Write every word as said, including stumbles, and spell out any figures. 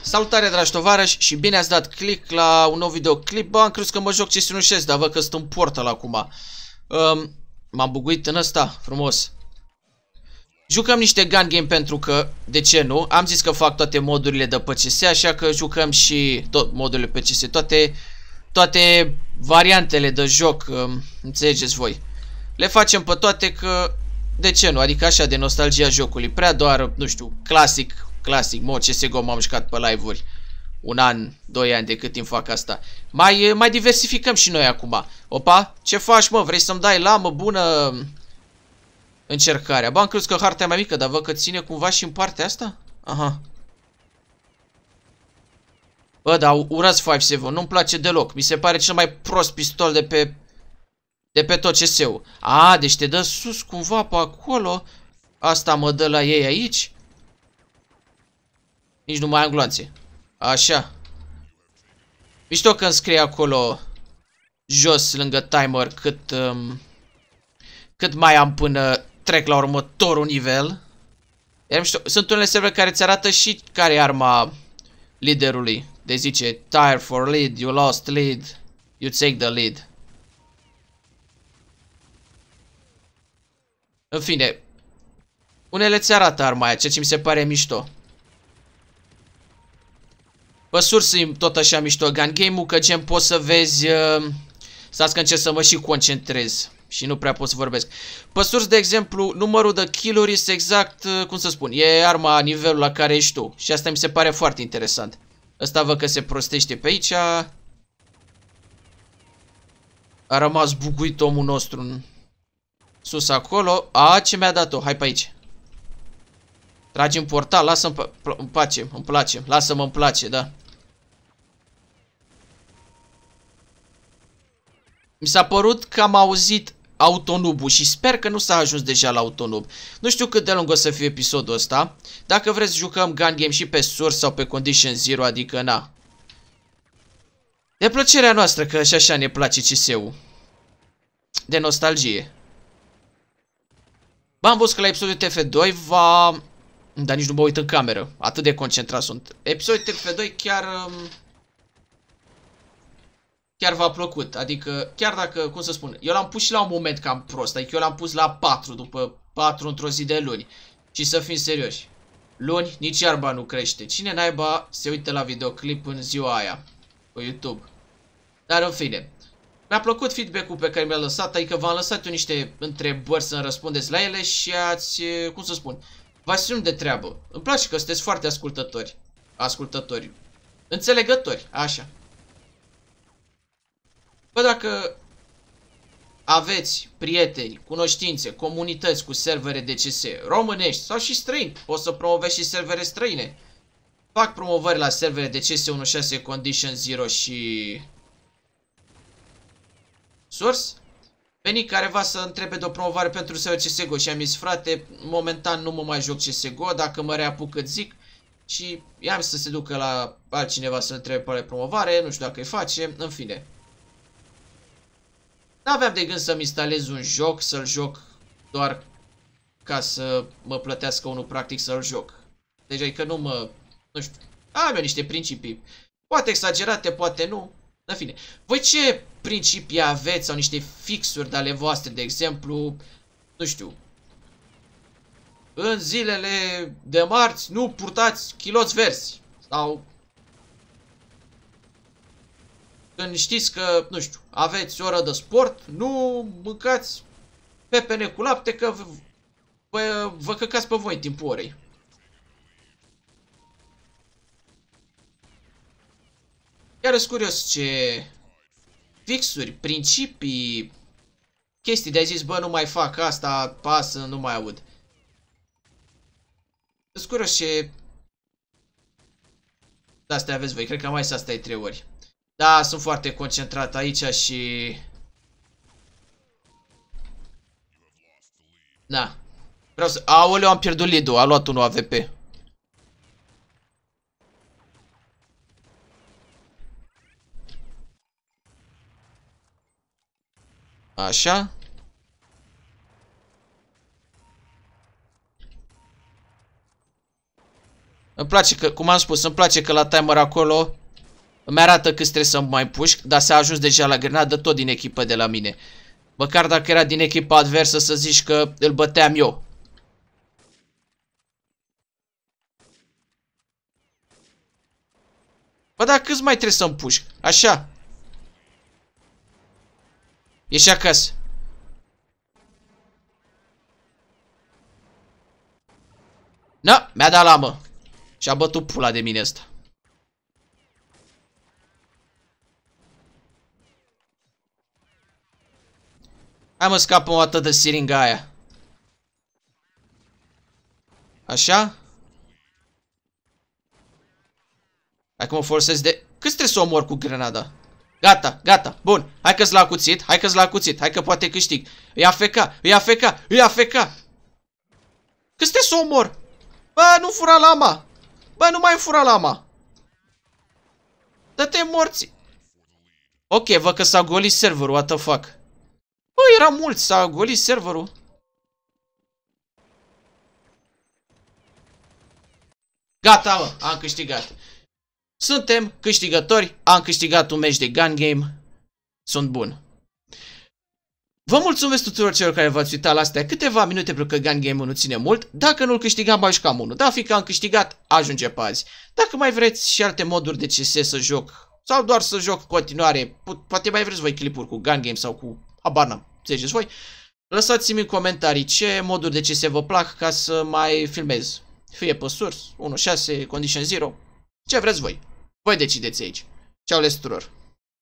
Salutare, dragi tovarăși, și bine ați dat click la un nou videoclip. Bă, am crezut că mă joc C S unu șase, dar văd că sunt în Portal acum. um, M-am buguit în ăsta, frumos. Jucăm niște gun game pentru că, de ce nu? Am zis că fac toate modurile de pe C S, așa că jucăm și tot modurile pe C S, toate, toate variantele de joc, um, înțelegeți voi. Le facem pe toate că, de ce nu? Adică așa, de nostalgia jocului. Prea doar, nu știu, clasic. Clasic, mod C S G O m-am jucat pe live-uri un an, doi ani de cât timp fac asta. Mai, mai diversificăm și noi acum. Opa, ce faci, mă? Vrei să-mi dai lamă bună încercarea? Bă, am crezut că harta e mai mică, dar văd că ține cumva și în partea asta? Aha. Bă, dar urați cinci șapte, nu-mi place deloc. Mi se pare cel mai prost pistol de pe de pe tot C S-ul. A, deci te dă sus cumva pe acolo. Asta mă dă la ei aici. Nici nu mai am gloanțe. Așa. Mișto că îmi scrie acolo jos, lângă timer, cât um, cât mai am până trec la următorul nivel. Iar mișto, sunt unele servere care îți arată și care e arma liderului. De zice, tire for lead, you lost lead, you take the lead. În fine, unele ți arată arma aia, ceea ce mi se pare mișto. Pe sursă tot așa mișto gun game-ul, că gen poți să vezi... Uh, stați că încerc să mă și concentrez și nu prea pot să vorbesc. Pe sursă, de exemplu, numărul de kill-uri este exact, uh, cum să spun, e arma nivelul la care ești tu. Și asta mi se pare foarte interesant. Ăsta văd că se prostește pe aici. A rămas buguit omul nostru în sus acolo. A, ce mi-a dat-o? Hai pe aici. Tragi în portal, lasă-mi în pace, îmi place, lasă-mă îmi place, da. Mi s-a părut că am auzit autonubul și sper că nu s-a ajuns deja la autonub. Nu știu cât de lung o să fie episodul ăsta. Dacă vreți jucăm gun game și pe source sau pe condition zero, adică na. De plăcerea noastră, că și așa ne place C S-ul. De nostalgie. B-am văzut că la episodul T F doi va... Dar nici nu mă uit în cameră. Atât de concentrat sunt. Episodul T F doi chiar... Chiar v-a plăcut. Adică, chiar dacă, cum să spun, eu l-am pus și la un moment cam prost. Adică eu l-am pus la patru, după patru într-o zi de luni. Și să fim serioși. Luni, nici iarba nu crește. Cine naiba se uită la videoclip în ziua aia? Pe YouTube. Dar în fine. Mi-a plăcut feedback-ul pe care mi-a lăsat. Adică v-am lăsat eu niște întrebări să-mi răspundeți la ele și ați, cum să spun... V-ați ținut de treabă. Îmi place că sunteți foarte ascultători. Ascultători. Înțelegători. Așa. Bă, dacă aveți prieteni, cunoștințe, comunități cu servere de C S românești sau și străini, poți să promovezi și servere străine. Fac promovări la servere de C S unu șase Condition Zero și Source. Veni careva să întrebe de o promovare pentru server C S G O și am zis, frate, momentan nu mă mai joc C S G O, dacă mă reapuc îți zic. Și i-am să se ducă la altcineva să întrebe pe promovare, nu știu dacă îi face, în fine. N-aveam de gând să-mi instalez un joc, să-l joc doar ca să mă plătească unul practic să-l joc. Deci adică nu mă, nu știu, am eu niște principii, poate exagerate, poate nu. În fine, voi ce principii aveți sau niște fixuri de ale voastre, de exemplu, nu știu, în zilele de marți nu purtați chiloți verzi sau când știți că, nu știu, aveți oră de sport, nu mâncați pepene cu lapte că vă, vă căcați pe voi în timpul orei. Chiar sunt curios ce fixuri, principii, chestii de-ai zis, bă, nu mai fac asta, pasă, nu mai aud. Sunt curios ce... Astea aveți voi, cred că am mai să asta e trei ori. Da, sunt foarte concentrat aici și... Da. Vreau să... Aoleu, am pierdut lead-ul, a luat unul A V P. Așa. Îmi place că, cum am spus, îmi place că la timer acolo îmi arată cât trebuie să mai pușc, dar s-a ajuns deja la grenadă tot din echipă de la mine. Măcar dacă era din echipa adversă să zici că îl băteam eu. Bă, dar câți mai trebuie să-mi pușc? Așa. Ieși acasă. Na, mi-a dat lamă. Și-a bătut pula de mine ăsta. Hai mă, scapă o dată de siringa aia. Așa. Hai că mă folosesc de... Cât trebuie să omor cu grenada? Gata, gata, bun. Hai că-s la cuțit, hai că-s la cuțit. Hai că poate câștig. Îi afeca, îi afeca, îi afeca. Cât trebuie să omor? Bă, nu fura lama. Bă, nu mai fura lama. Dă-te morți. Ok, văd că s-a golit serverul, what the fuck. Bă, era mulți, s-a golit serverul. Gata, mă, am câștigat. Suntem câștigători, am câștigat un meci de gun game. Sunt bun. Vă mulțumesc tuturor celor care v-ați uitat la astea câteva minute, pentru că gun game-ul nu ține mult. Dacă nu-l câștigam, mai jucam unul. Dar fiindcă am câștigat, ajunge pe azi. Dacă mai vreți și alte moduri de C S să joc, sau doar să joc în continuare, poate mai vreți voi clipuri cu gun game sau cu habar n-am, ziceți voi, lăsați-mi în comentarii ce moduri de C S vă plac ca să mai filmez. Fie pe Source, unu punct șase, Condition Zero, ce vreți voi. Voi decideți aici. Ceau, tuturor!